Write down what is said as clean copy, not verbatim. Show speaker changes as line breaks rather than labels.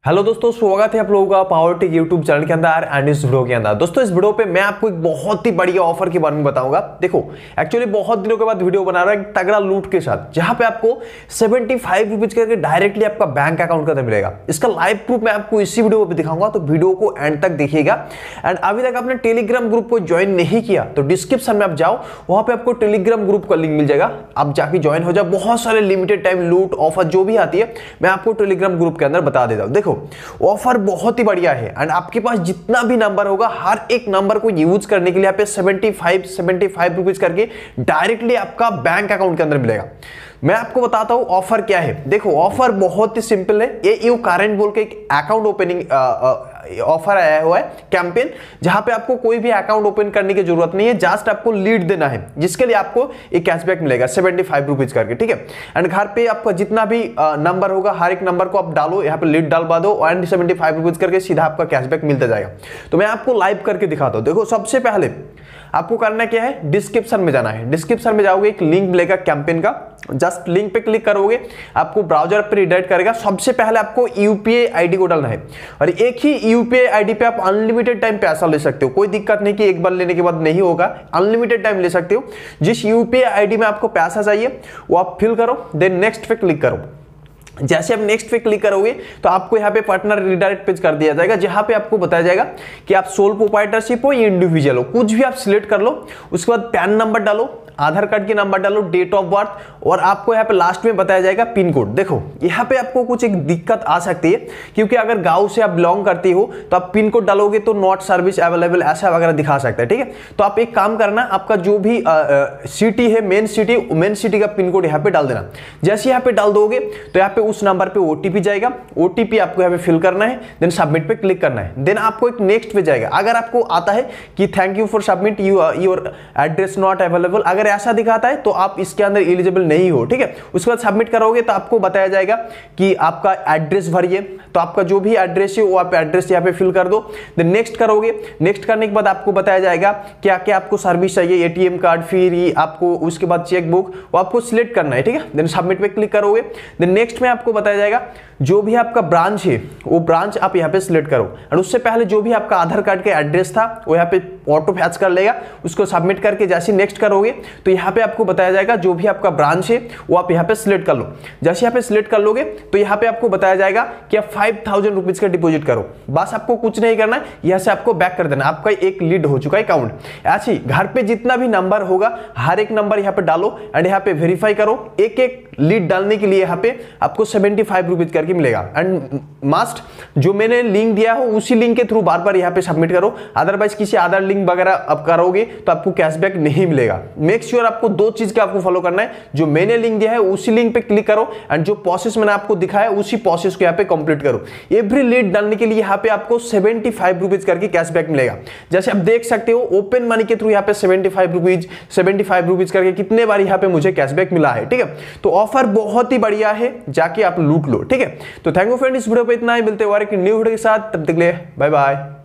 Hello दोस्तों, स्वागत है आप लोगों का पावर टेक यूट्यूब चैनल के अंदर एंड इस वीडियो के अंदर। दोस्तों इस वीडियो पे मैं आपको एक बहुत ही बढ़िया ऑफर के बारे में बताऊंगा। देखो एक्चुअली बहुत दिनों के बाद वीडियो बना रहा है एक तगड़ा लूट के साथ, जहां पे आपको 75 रुपीज करके डायरेक्टली आपका बैंक अकाउंट के अंदर मिलेगा। इसका लाइव प्रूफ मैं आपको इसी वीडियो में दिखाऊंगा, तो वीडियो को एंड तक देखिएगा। एंड अभी तक आपने टेलीग्राम ग्रुप को ज्वाइन नहीं किया तो डिस्क्रिप्शन में आप जाओ, वहां पे आपको टेलीग्राम ग्रुप का लिंक मिल जाएगा, आप जाके ज्वाइन हो जाओ। बहुत सारे लिमिटेड टाइम लूट ऑफर जो भी आती है मैं आपको टेलीग्राम ग्रुप के अंदर बता देता हूं। देखो ऑफर बहुत ही बढ़िया है एंड आपके पास जितना भी नंबर होगा हर एक नंबर को यूज करने के लिए यहाँ पे 75 रुपीज करके डायरेक्टली आपका बैंक अकाउंट के अंदर मिलेगा। मैं आपको बताता हूं ऑफर क्या है। देखो ऑफर बहुत ही सिंपल है। ये यू करेंट बोल के एक अकाउंट ओपनिंग ऑफर आया हुआ है, कैंपेन, जहां पे आपको कोई भी अकाउंट ओपन करने की जरूरत नहीं है, जस्ट आपको लीड देना है, जिसके लिए आपको एक कैशबैक मिलेगा 75 रुपीज करके, ठीक है। एंड घर पे आपका जितना भी नंबर होगा हर एक नंबर को आप डालो, यहाँ पे लीड डालवा दो एंड 75 रुपीज करके सीधा आपका कैशबैक मिलता जाएगा। तो मैं आपको लाइव करके दिखाता हूं। देखो सबसे पहले आपको करना क्या है, डिस्क्रिप्शन में जाना है। डिस्क्रिप्शन में जाओगे, एक लिंक मिलेगा कैंपेन का, जस्ट लिंक पे क्लिक करोगे, आपको ब्राउजर पे रिडायरेक्ट करेगा। सबसे पहले आपको यूपीआई आईडी को डालना है और एक ही यूपीआई आईडी पे आप अनलिमिटेड टाइम पैसा ले सकते हो। कोई दिक्कत नहीं कि एक बार लेने के बाद नहीं होगा, अनलिमिटेड टाइम ले सकते हो। जिस यूपीआई आईडी में आपको पैसा चाहिए वो आप फिल करो, देन नेक्स्ट पे क्लिक करो। जैसे आप नेक्स्ट पे क्लिक करोगे तो आपको यहाँ पे पार्टनर रिडायरेक्ट पेज कर दिया जाएगा, जहां पे आपको बताया जाएगा कि आप सोल प्रोप्राइटरशिप हो या इंडिविजुअल हो, कुछ भी आप सिलेक्ट कर लो। उसके बाद पैन नंबर डालो, आधार कार्ड की नंबर डालो, डेट ऑफ बर्थ, और आपको यहाँ पे लास्ट में बताया जाएगा पिन कोड। देखो यहाँ पे आपको कुछ एक दिक्कत आ सकती है, क्योंकि अगर गांव से आप बिलोंग करती हो तो आप पिन कोड डालोगे तो नॉट सर्विस अवेलेबल ऐसा वगैरह दिखा सकता है, ठीक है। तो आप एक काम करना, आपका जो भी सिटी है, मेन सिटी का पिन कोड यहाँ पे डाल देना। जैसे यहाँ पे डाल दोगे तो यहाँ पे उस नंबर पे ओटीपी जाएगा, ओटीपी आपको यहाँ पे फिल करना है, देन सबमिट पे क्लिक करना है। देन आपको एक नेक्स्ट पे जाएगा। अगर आपको आता है कि thank you for submit your address not available, अगर ऐसा दिखाता है तो आप इसके अंदर एलिजिबल नहीं हो, ठीक है। उसके बाद सबमिट करोगे तो आपको बताया जाएगा कि आपका एड्रेस भरिए, तो आपका जो भी एड्रेस है वो आप एड्रेस यहाँ पे फिल कर दो। देन नेक्स्ट करोगे, नेक्स्ट करने के बाद आपको बताया जाएगा क्या क्या आपको सर्विस चाहिए, एटीएम कार्ड, फिर आपको उसके बाद चेक बुक, वो आपको सिलेक्ट करना है, ठीक है। देन सबमिट पे क्लिक करोगे। देन नेक्स्ट में आपको बताया जाएगा जो भी आपका ब्रांच है वो ब्रांच आप यहाँ पे सिलेक्ट करो, और उससे पहले जो भी आपका आधार कार्ड का एड्रेस था वो यहाँ पे ऑटो फैच कर लेगा। उसको सबमिट करके जैसे नेक्स्ट करोगे तो यहाँ पे आपको बताया जाएगा जो भी आपका ब्रांच है वो आप यहाँ पे सिलेक्ट कर लो। जैसे यहाँ पे सिलेक्ट कर लोगे तो यहाँ पे आपको बताया जाएगा कि आप 5000 रुपीज का डिपॉजिट करो। बस आपको कुछ नहीं करना है, यहाँ से आपको बैक कर देना, आपका एक लीड हो चुका है अकाउंट। ऐसे ही घर पे जितना भी नंबर होगा हर एक नंबर यहाँ पे डालो एंड यहाँ पे वेरीफाई करो। एक एक लीड डालने के लिए यहाँ पे आपको 75 रुपीज करके मिलेगा। एंड मस्ट जो मैंने लिंक दिया हो उसी लिंक के थ्रू बार बार यहाँ पे सबमिट करो, अदरवाइज किसी अदर लिंक वगैरह आप करोगे तो आपको कैशबैक नहीं मिलेगा। मेक श्योर आपको दो चीज का आपको फॉलो करना है, जो मैंने लिंक दिया है उसी लिंक पे क्लिक करो एंड जो प्रोसेस मैंने आपको दिखाया उसी प्रोसेस को यहाँ पे कंप्लीट करो। एवरी लीड डालने के लिए यहाँ पे आपको 75 रुपीज करके कैशबैक मिलेगा। जैसे आप देख सकते हो ओपन मनी के थ्रू यहाँ पे 75 रुपीज करके कितने बार यहाँ पे मुझे कैशबैक मिला है, ठीक है। तो ऑफर बहुत ही बढ़िया है, जाके आप लूट लो, ठीक है। तो थैंक यू फ्रेंड, इस वीडियो पे इतना ही, मिलते हैं एक न्यू वीडियो के साथ, तब तक के लिए बाय बाय।